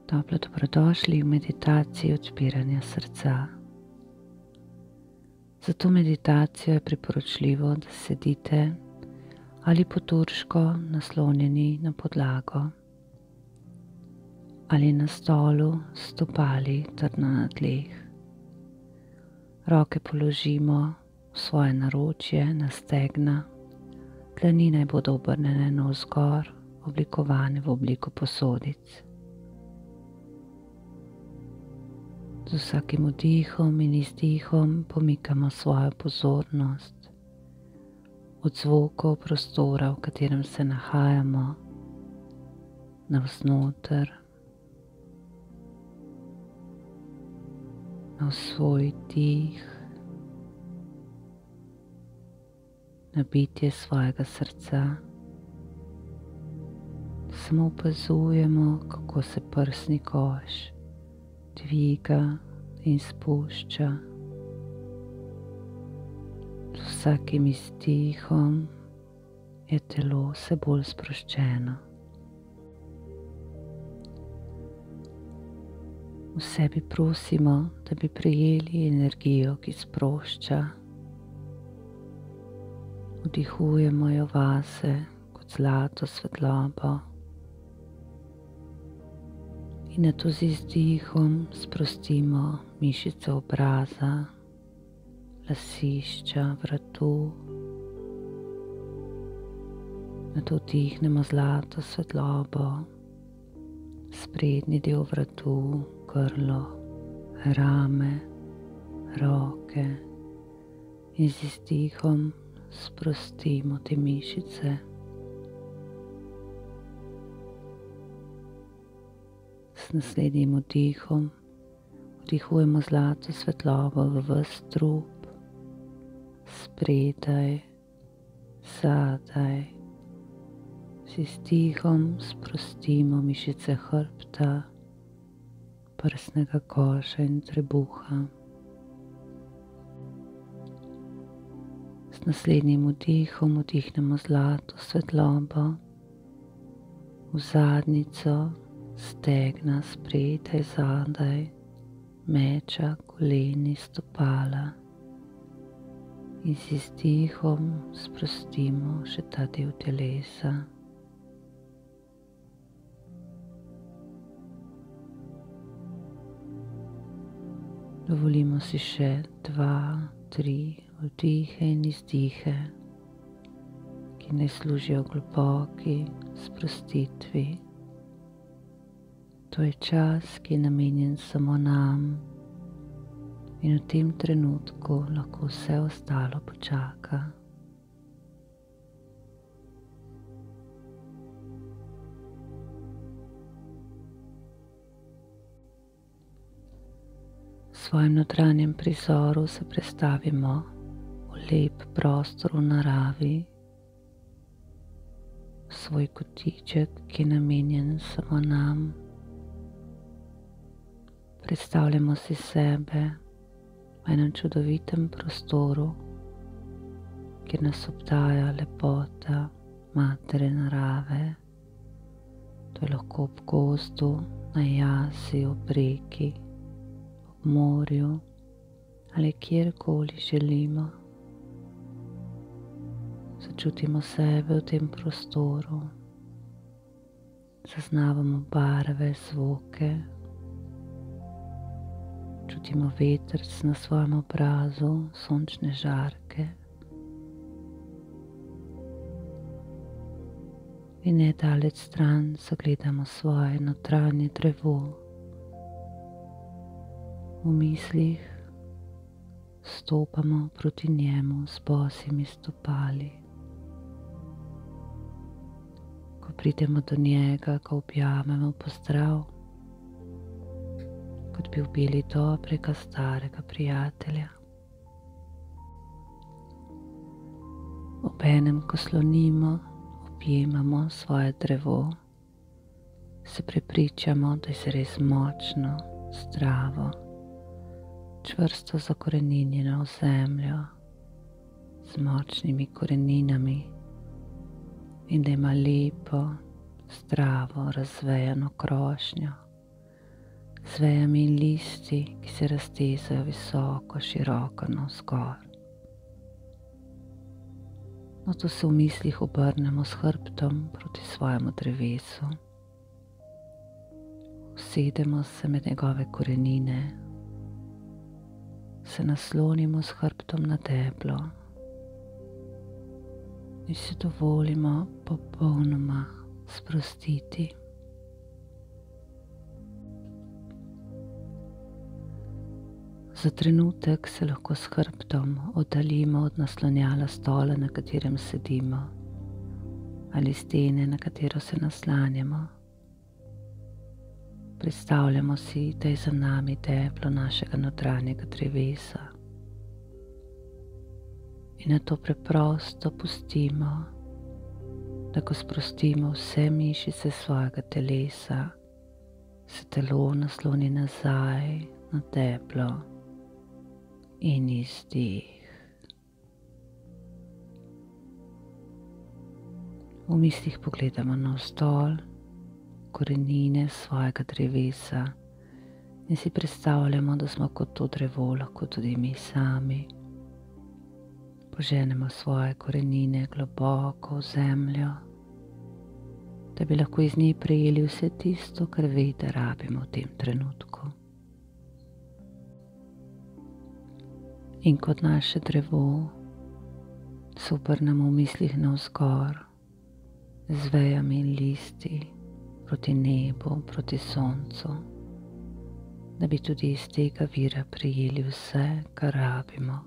Toplo dobrodošli v meditaciji odpiranja srca. Za to meditacijo je priporočljivo, da sedite ali poturško naslonjeni na podlago ali na stolu s stopali trdno na tleh. Roke položimo v svoje naročje, na stegna, dlani naj bodo obrnjene navzgor, oblikovane v obliko posodic. Z vsakim vdihom in izdihom pomikamo svojo pozornost od zvokov prostora, v katerem se nahajamo, navznoter, na svoj dih, na bitje svojega srca. Samo opazujemo, kako se prsni koš dviga in spušča. Z vsakim izdihom je telo vse bolj sproščeno. V sebi prosimo, da bi prejeli energijo, ki sprošča. Vdihujemo jo vase kot zlato svetlobo. In nato z izdihom sprostimo mišice obraza, lasišča, vratu. Nato vdihnemo zlato svetlobo, sprednji del vratu, grlo, rame, roke in z izdihom sprostimo te mišice. S naslednjim vdihom vdihujemo zlato svetlobo v ves trup, spredaj, zadaj. Z izdihom sprostimo mišice hrbta, prsnega koša in trebuha. S naslednjim vdihom vdihnemo zlato svetlobo v zadnjico, stegna, spredaj, zadaj, meča, koleni, stopala. In z izdihom sprostimo še ta del telesa. Dovolimo si še 2, 3 vdihe in izdihe, ki naj služijo globoki sprostitvi. To je čas, ki je namenjen samo nam in v tem trenutku lahko vse ostalo počaka. V svojem notranjem prizoru se prestavimo v lep prostor v naravi, v svoj kotiček, ki je namenjen samo nam. Predstavljamo si sebe v enem čudovitem prostoru, kjer nas obdaja lepota matere narave. To je lahko ob gozdu, na jasi, ob reki, ob morju ali kjerkoli želimo. Začutimo sebe v tem prostoru, zaznavamo barve, zvoke. Čutimo vetrc na svojem obrazu, sončne žarke. In nedaleč stran zagledamo svoje notranje drevo. V mislih stopamo proti njemu s bosimi stopali. Ko pridemo do njega, ga objamemo v pozdrav, kot bi ubili dobrega starega prijatelja. Obenem, ko slonimo, objemamo svoje drevo, se prepričamo, da je res močno, zdravo, čvrsto zakoreninjeno v zemljo, z močnimi koreninami in da ima lepo, zdravo, razvejano krošnjo, z vejami in listi, ki se raztezajo visoko, široko navzgor. Nato se v mislih obrnemo s hrbtom proti svojemu drevesu. Usedemo se med njegove korenine, se naslonimo s hrbtom na deblo in si dovolimo popolnoma sprostiti. Za trenutek se lahko s hrbtom oddaljimo od naslonjala stola, na katerem sedimo, ali stene, na katero se naslanjamo. Predstavljamo si, da je za nami deblo našega notranjega drevesa in nato preprosto pustimo, da ko sprostimo vse mišice svojega telesa, se telo nasloni nazaj na deblo in izdih. V mislih pogledamo navzdol korenine svojega drevesa in si predstavljamo, da smo kot to drevo lahko tudi mi sami. Poženemo svoje korenine globoko v zemljo, da bi lahko iz nje prejeli vse tisto, kar ve, da rabimo v tem trenutku. In kot naše drevo se obrnemo v mislih navzgor z vejami in listi proti nebu, proti soncu, da bi tudi iz tega vira prejeli vse, kar rabimo.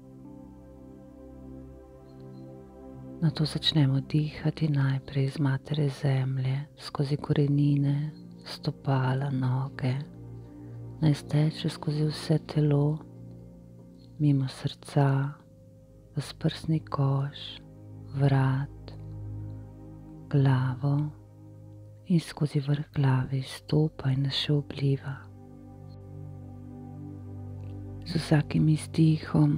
Nato začnemo dihati najprej iz matere zemlje, skozi korenine, stopala, noge, naj steče skozi vse telo, mimo srca, v prsni koš, vrat, glavo in skozi vrh glave izstopa in nas še obliva. Z vsakim izdihom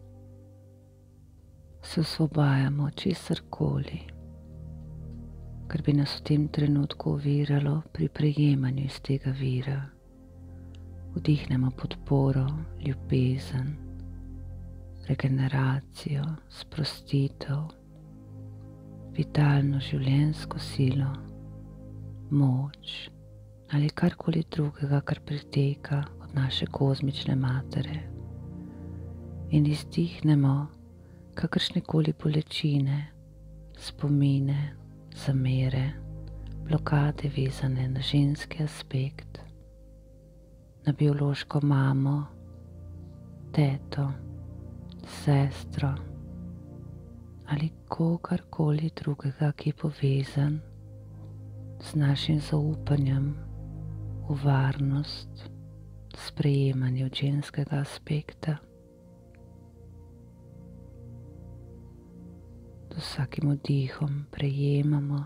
se osvobajamo česarkoli, kar bi nas v tem trenutku oviralo pri prejemanju iz tega vira. Vdihnemo podporo, ljubezen, regeneracijo, sprostitev, vitalno življenjsko silo, moč ali karkoli drugega, kar priteka od naše kozmične matere, in izdihnemo kakršnekoli bolečine, spomine, zamere, blokade vezane na ženski aspekt, na biološko mamo, teto, sestro ali kogarkoli drugega, ki je povezan z našim zaupanjem v varnost, sprejemanje od ženskega aspekta. Z vsakim vdihom prejemamo,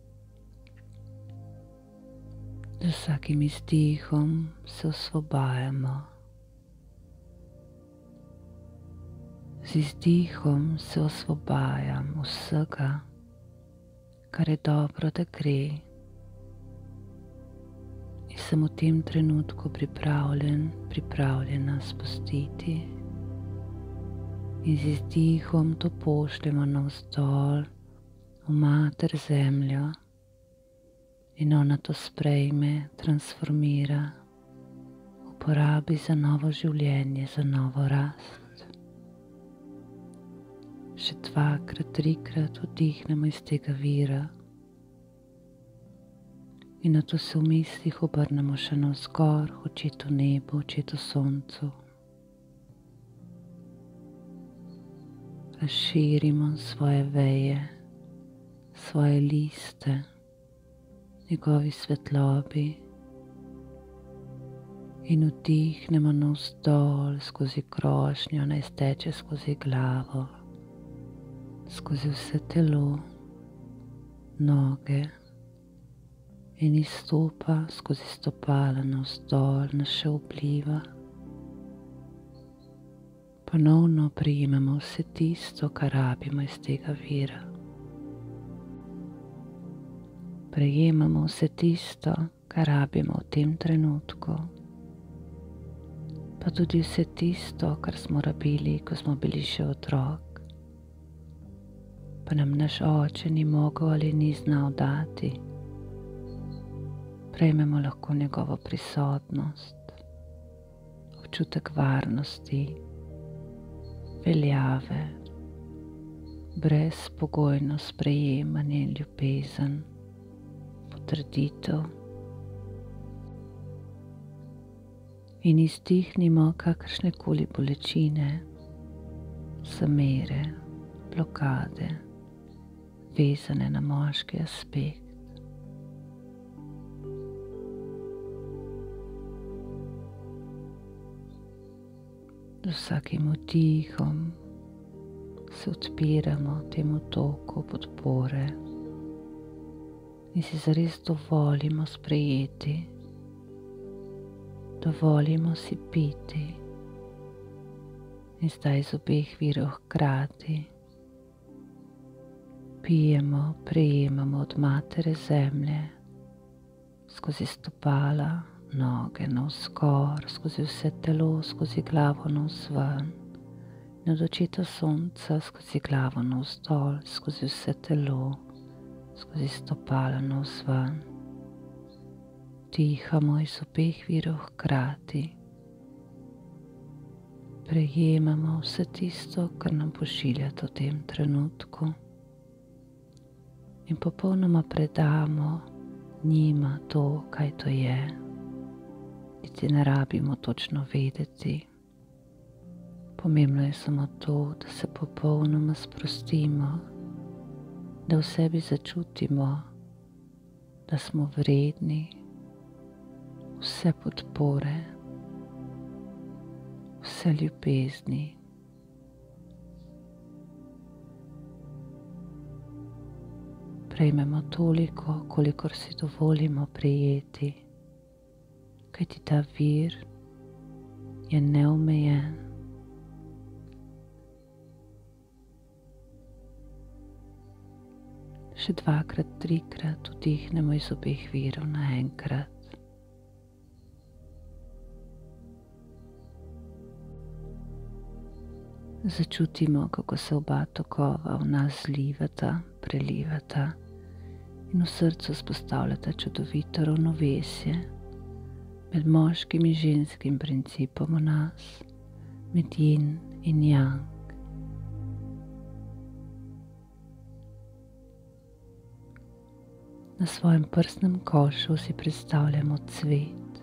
z vsakim izdihom se osvobajamo. Z izdihom se osvobajam vsega, kar je dobro, da gre, in sem v tem trenutku pripravljena spustiti. In z izdihom to pošljemo navzdol v mater zemljo in ona to sprejme, transformira, uporabi za novo življenje, za novo rast. Še 2-krat, 3-krat vdihnemo iz tega vira in nato se v mislih obrnemo še navzgor, očetu nebu, očetu soncu. Razširimo svoje veje, svoje liste, njegovi svetlobi in vdihnemo navzdol skozi krošnjo, naj steče skozi glavo, skozi vse telo, noge in izstopa skozi stopala navzdol, nas še obliva. Ponovno prejemamo vse tisto, kar rabimo iz tega vira. Prejemamo vse tisto, kar rabimo v tem trenutku. pa tudi vse tisto, kar smo rabili, ko smo bili še otrok, pa nam naš oče ni mogel ali ni znal dati. Prejmemo lahko njegovo prisotnost, občutek varnosti, veljave, brezpogojno sprejemanje in ljubezen, potrditev. In izdihnimo kakršne koli bolečine, zamere, blokade, vezane na moški aspekt. Z vsakim vdihom se odpiramo temu toku podpore in si zares dovolimo sprejeti, dovolimo si piti in zdaj iz obeh virov hkrati pijemo, prejemamo od matere zemlje skozi stopala, noge navzgor, skozi vse telo, skozi glavo navzven in od očeta sonca skozi glavo navzdol, skozi vse telo, skozi stopala navzven. Dihamo iz obeh virov hkrati, prejemamo vse tisto, kar nam pošiljate v tem trenutku in popolnoma predamo njima to, kaj to je. Niti ne rabimo točno vedeti. Pomembno je samo to, da se popolnoma sprostimo, da v sebi začutimo, da smo vredni vse podpore, vse ljubezni. Prejmemo toliko, kolikor si dovolimo prejeti, kajti ta vir je neomejen. Še dvakrat, trikrat vdihnemo iz obeh virov naenkrat. Začutimo, kako se oba tokova v nas zlivata, prelivata in v srcu vzpostavljata čudovito ravnovesje med moškim in ženskim principom v nas, med yin in yang. Na svojem prsnem košu si predstavljamo cvet.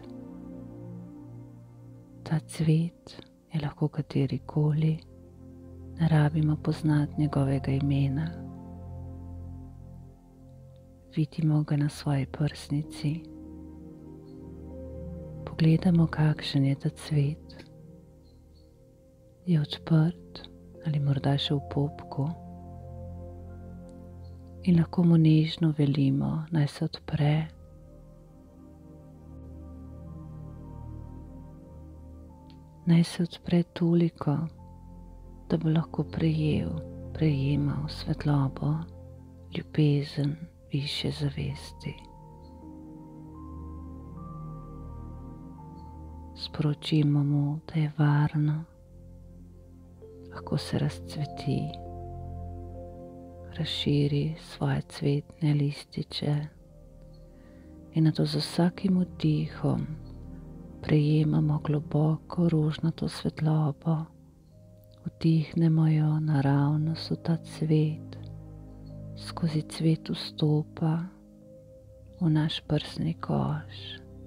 Ta cvet je lahko katerikoli, ne rabimo poznati njegovega imena. Vidimo ga na svoji prsnici. Pogledamo, kakšen je ta cvet. Je odprt ali morda še v popku. In lahko mu nežno velimo, naj se odpre. Naj se odpre toliko, da bo lahko prejemal svetlobo, ljubezen, višje zavesti. Sporočimo mu, da je varno, lahko se razcveti, razširi svoje cvetne lističe in nato z vsakim vdihom prejemamo globoko rožnato svetlobo, vdihnemo jo naravnost v ta cvet, skozi cvet vstopa v naš prsni koš.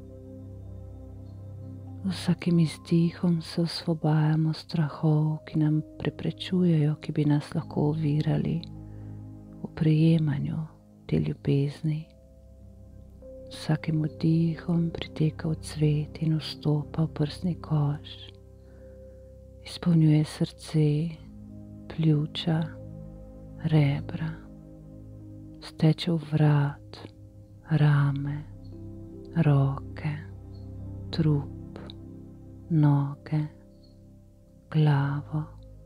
Z vsakim izdihom se osvobajamo strahov, ki nam preprečujejo, ki bi nas lahko ovirali v prejemanju te ljubezni. Z vsakim vdihom priteka v cvet in vstopa v prsni koš. Izpolnjuje srce, pljuča, rebra, steče v vrat, rame, roke, trup, noge, glavo.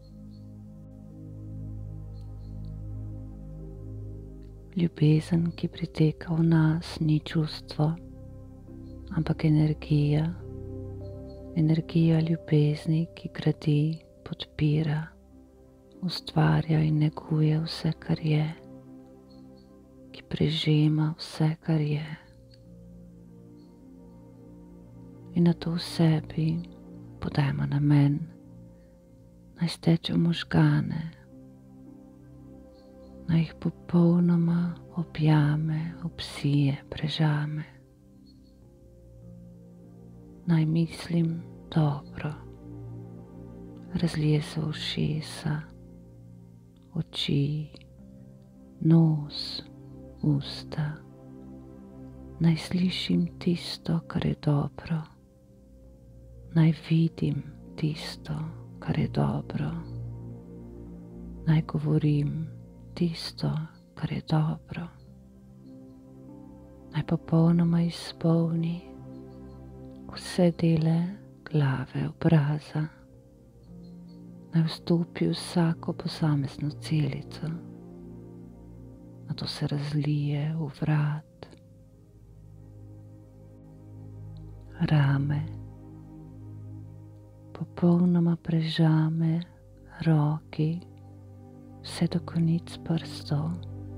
Ljubezen, ki priteka v nas, ni čustvo, ampak energija, energija ljubezni, ki gradi, podpira, ustvarja in neguje vse, kar je, ki prežema vse, kar je. In na to v sebi podajmo namen, naj steče v možgane, naj jih popolnoma objame, obsije, prežame. Naj mislim dobro, razlije se v ušesa, oči, nos, usta. Naj slišim tisto, kar je dobro. Naj vidim tisto, kar je dobro. Naj govorim tisto, kar je dobro. Naj popolnoma izpolni vse dele glave, obraza. Naj vstopi vsako posamezno celico. Nato se razlije v vrat, rame, popolnoma prežame roki, vse do konic prstov.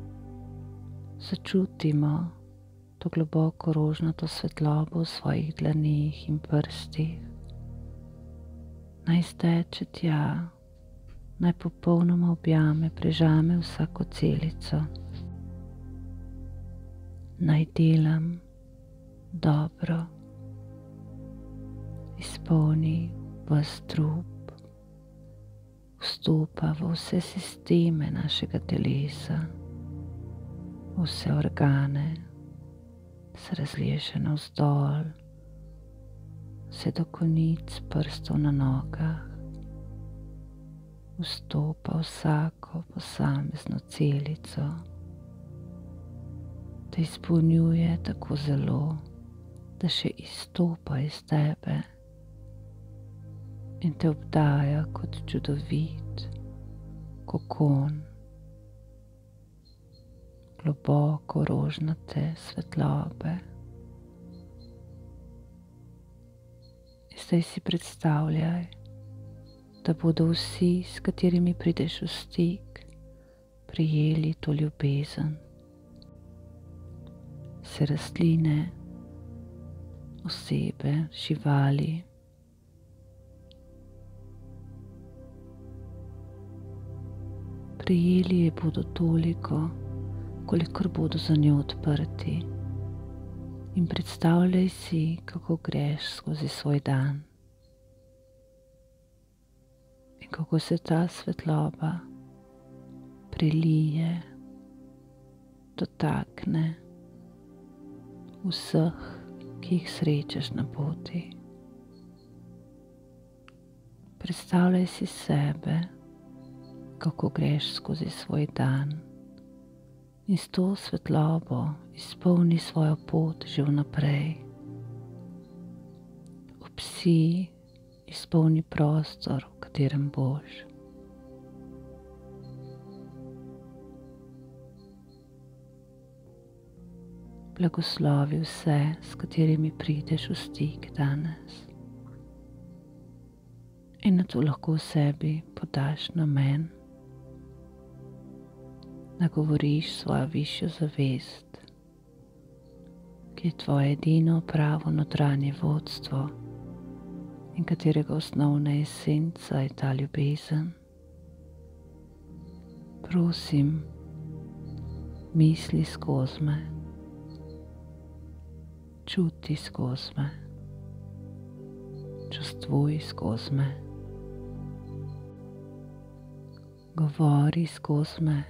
Začutimo to globoko rožnato svetlobo v svojih dlaneh in prstih. Naj steče tja, naj popolnoma objame, prežame vsako celico. Naj delam dobro, izpolni ves trup, vstopa v vse sisteme našega telesa, vse organe, se razlije še navzdol, vse do konic prstov na nogah, vstopa vsako posamezno celico, te izpolnjuje tako zelo, da še izstopa iz tebe in te obdaja kot čudovit kokon globoko rožnate svetlobe. In zdaj si predstavljaj, da bodo vsi, s katerimi prideš v stik, prijeli to ljubezen. Se rastline, osebe, živali, prijeli je bodo toliko, kolikor bodo za njo odprti. In predstavljaj si, kako greš skozi svoj dan in kako se ta svetloba prelije, dotakne vseh, ki jih srečaš na poti. Predstavljaj si sebe, kako greš skozi svoj dan in s to svetlobo izpolni svojo pot že vnaprej. Obsij, izpolni prostor, v katerem boš. Blagoslovi vse, s katerimi prideš v stik danes. In nato lahko v sebi podaš namen, nagovoriš svojo višjo zavest, ki je tvoje edino pravo notranje vodstvo in katerega osnovna esenca je ta ljubezen. Prosim, misli skozi me, čuti skozi me, čustvuj skozi me, govori skozi me,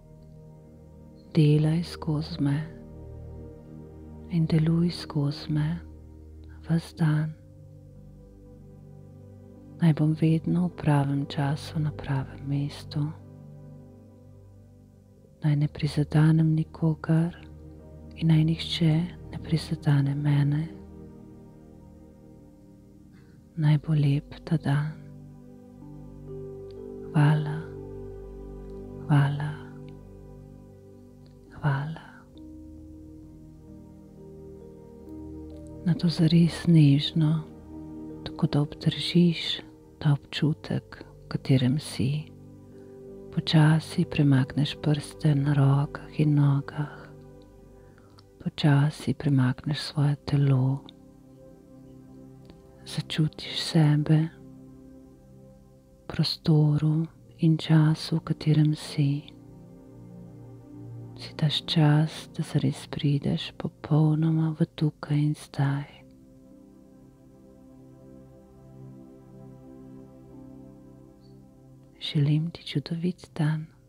delaj skozi me in deluj skozi me ves dan. Naj bom vedno v pravem času na pravem mestu. Naj ne prizadanem nikogar in naj nihče ne prizadene mene. Naj bo lep ta dan. Hvala, hvala, hvala. Nato zares nežno, ko da obdržiš ta občutek, v katerem si. Počasi premakneš prste na rokah in nogah. Počasi premakneš svoje telo. Začutiš sebe, prostoru in času, v katerem si. Si daš čas, da zares prideš popolnoma v tukaj in zdaj. Želim ti čudovit dan.